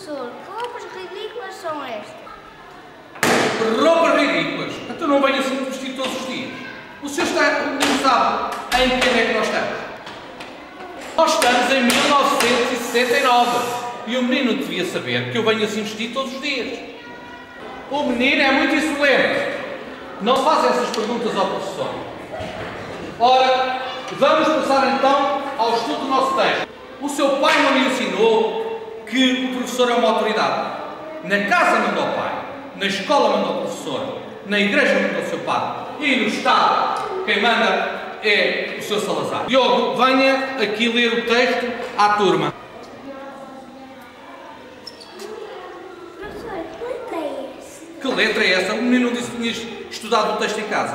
professor, que roupas ridículas são estas? Roupas ridículas? Então não venho assim vestido todos os dias. O senhor não sabe em que ano é que nós estamos? Nós estamos em 1969 e o menino devia saber que eu venho assim vestido todos os dias. O menino é muito insolente. Não faz essas perguntas ao professor. Ora, vamos passar então ao estudo do nosso texto. O seu pai não lhe ensinou que o professor é uma autoridade. Na casa manda o pai, na escola manda o professor, na igreja manda o seu padre e no Estado quem manda é o seu Salazar. Diogo, venha aqui ler o texto à turma. Professor, que letra é essa? Que letra é essa? O menino disse que tinhas estudado o texto em casa.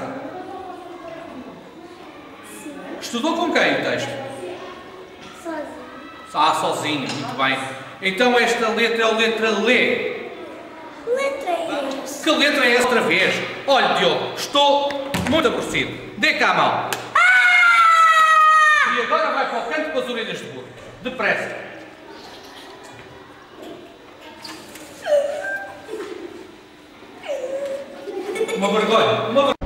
Sim. Estudou com quem o texto? Sozinho. Sozinho, muito bem. Então esta letra é a letra Lê. Que letra é essa? Que letra é essa outra vez? Olha, Diogo, estou muito aborrecido. Dê cá a mão. E agora vai para o canto com as orelhas de burro. Depressa. Uma vergonha. Uma vergonha.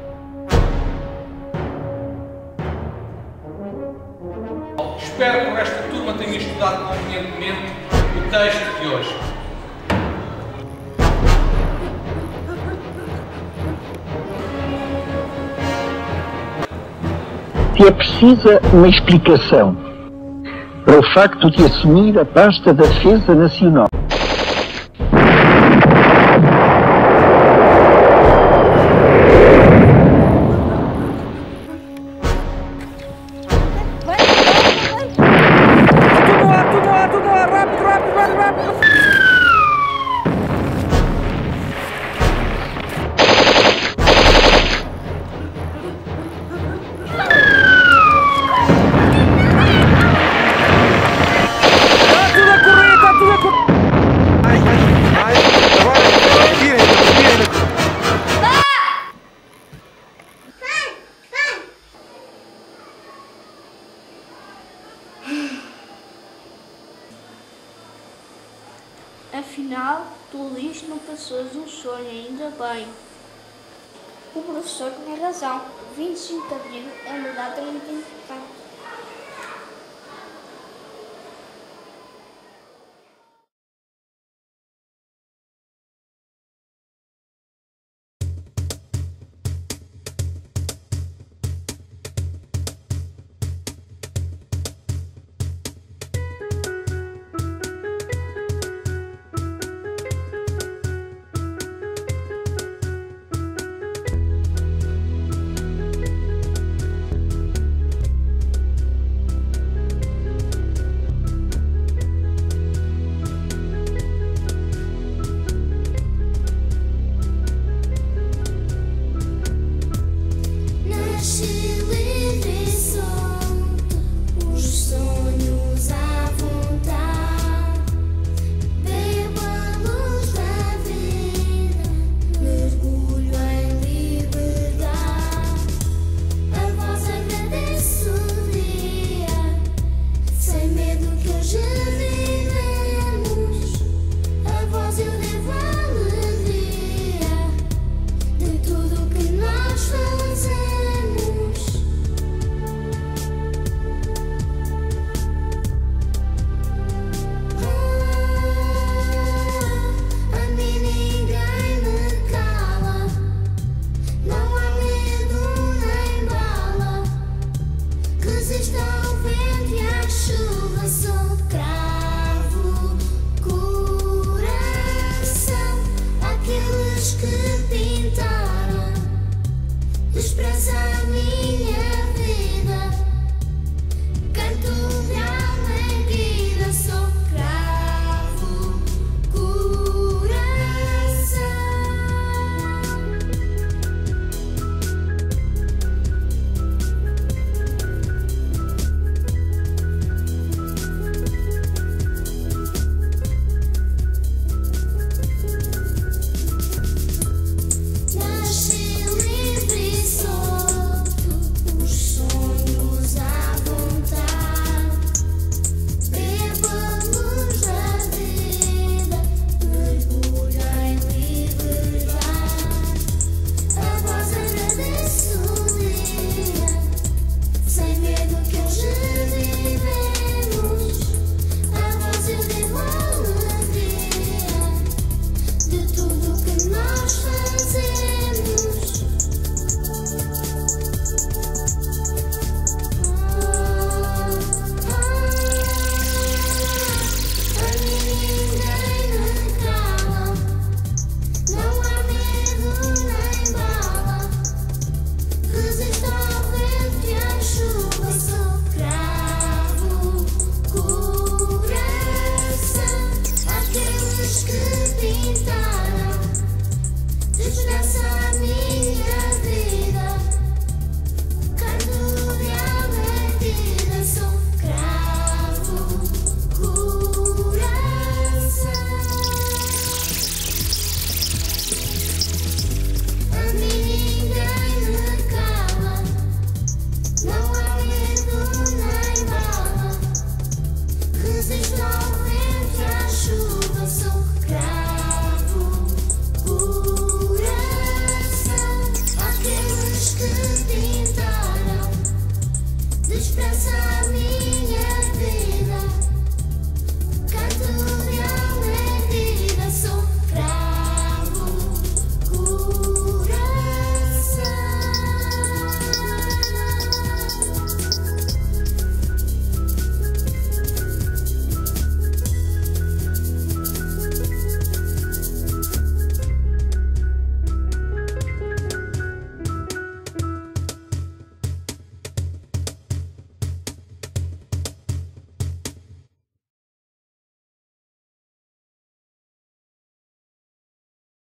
Espero que o resto da turma tenha estudado convenientemente o texto de hoje. Se é precisa uma explicação para o facto de assumir a pasta da Defesa Nacional. Tudo lá, rápido. Afinal, tudo isto não passou de um sonho, ainda bem. O professor tinha razão. 25 de Abril é uma data muito importante. Desprezados.